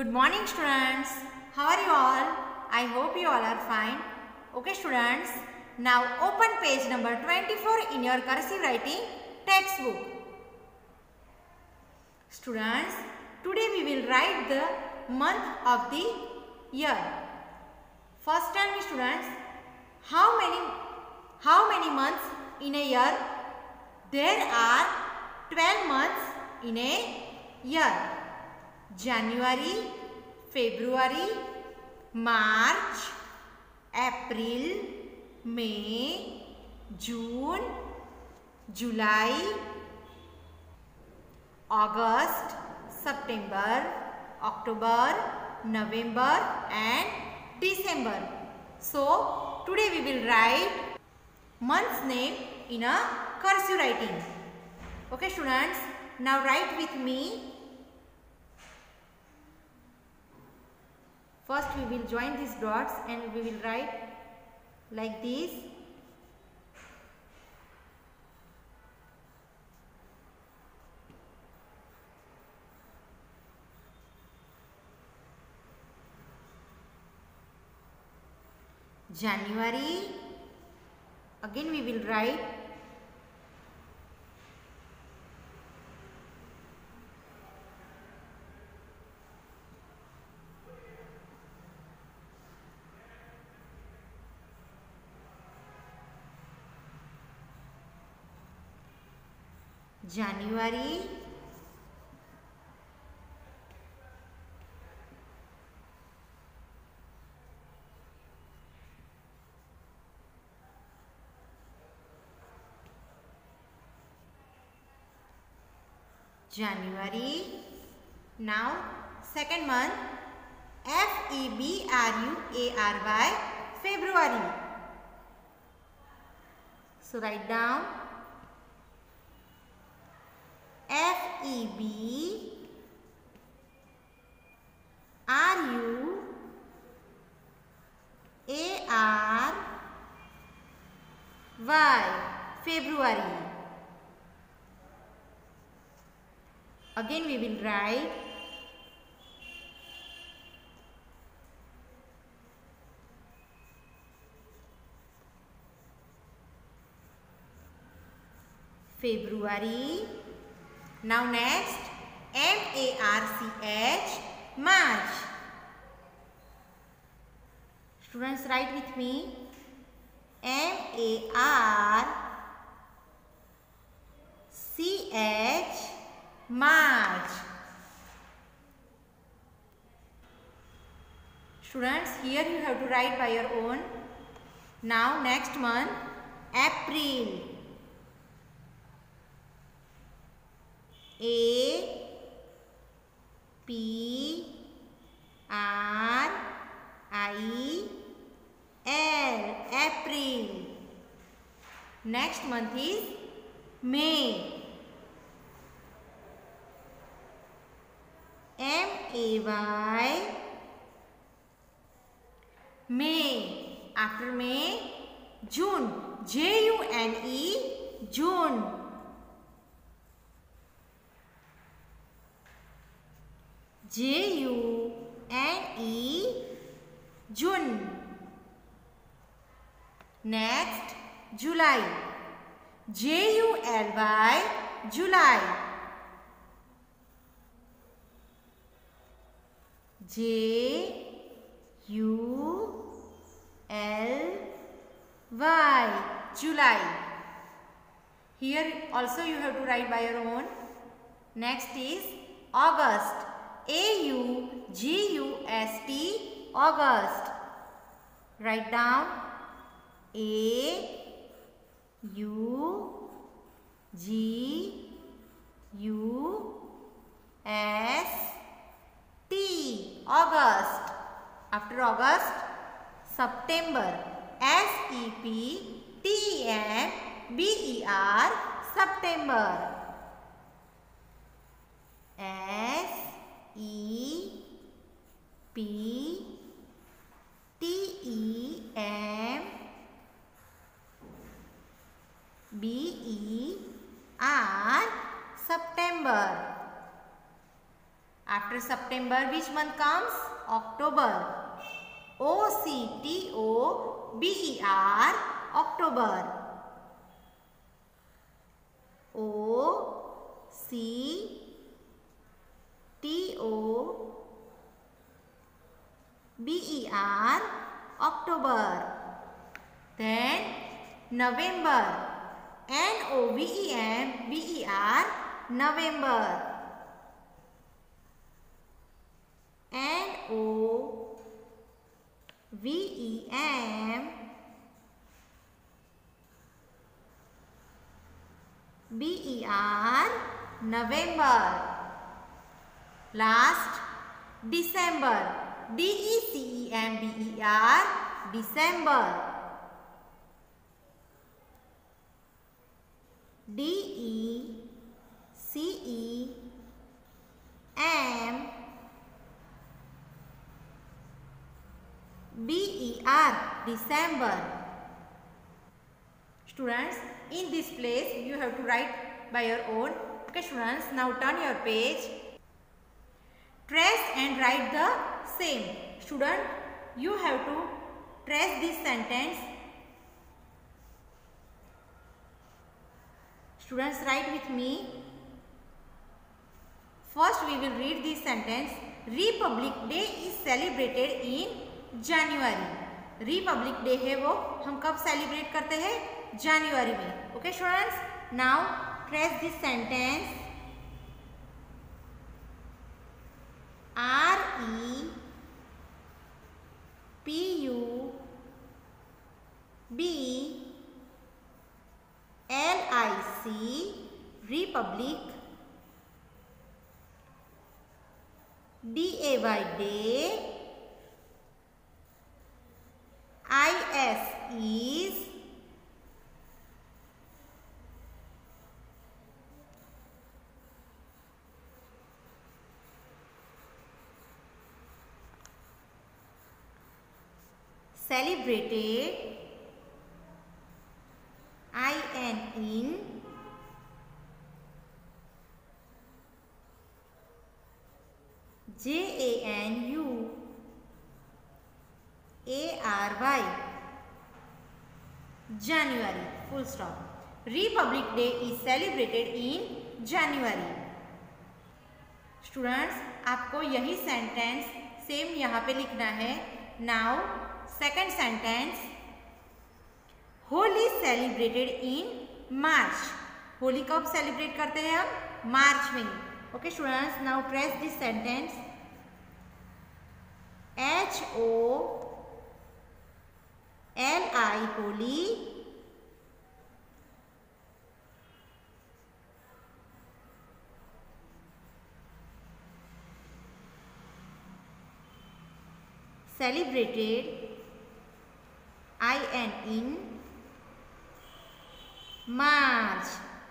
Good morning students. How are you all? I hope you all are fine. Okay students, now open page number 24 in your cursive writing textbook. Students, today we will write the month of the year. First tell me students, how many months in a year? There are 12 months in a year. January, February, March, April, May, June, July, August, September, October, November and December. So, today we will write month's name in a cursive writing. Okay students, now write with me. First we will join these dots and we will write like this. January. Again we will write January, January. Now second month, February, February. So write down February, February. Again we will write February. Now next, March, March. Students write with me. March, March. Students, here you have to write by your own. Now next month, April. April. Next month is May. May. After May, June. June, June. June. Next, July. July. July. Here also you have to write by your own. Next is August. August. Write down August. After August, September. September. September. After September, which month comes? October. O-C-T-O-B-E-R, October. O-C-T-O-B-E-R, October. Then November. N-O-V-E-M-B-E-R, November. N-O-V-E-M-B-E-R, November. Last, December. D-E-C-E-M-B-E-R, December. D-E-C-E-M-B-E-R, December. Students, in this place you have to write by your own. Okay students, now turn your page. Trace and write the same. Student, you have to trace this sentence. Students, write with me. First we will read this sentence. Republic Day is celebrated in January. Republic Day है वो हम कब celebrate करते हैं? जनवरी में. Okay students, now trace this sentence. R-E-P-U-B-L-I-C, Republic. D-A-Y, day. I-S is. Celebrated. I-N in. January. January. Full stop. Republic Day is celebrated in January. Students, आपको यही sentence same यहाँ पे लिखना है. Now, second sentence. Holi celebrated in March. Holi कब celebrate करते हैं हम? मार्च में. Okay students, now trace this sentence. H-O-L-I, Holi. Celebrated. I-N in. March.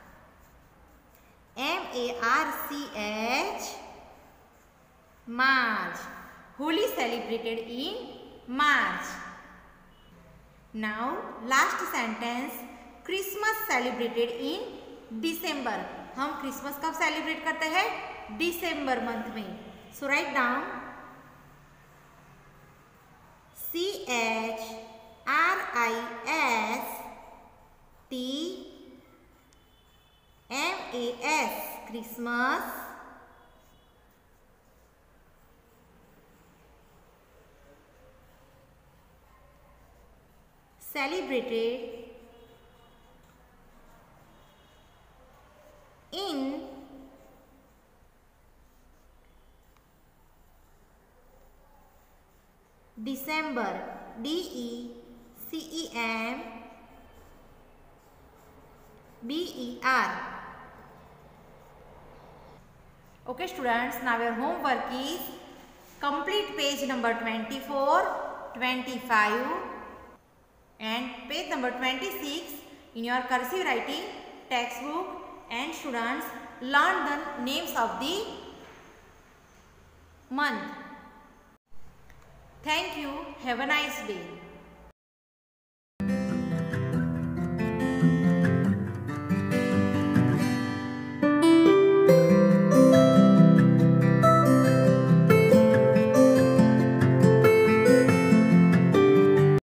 M-A-R-C-H, March. Holi celebrated in March. Now last sentence. Christmas celebrated in December. हम Christmas कब celebrate करते हैं? दिसंबर मंथ में. So write down. C-H-R-I-S-T-M-A-S, Christmas. Celebrated in December. D-E-C-E-M-B-E-R. Okay students, now your homework is complete page number 24, 25 and page number 26 in your cursive writing textbook. And students, learn the names of the month. Thank you. Have a nice day.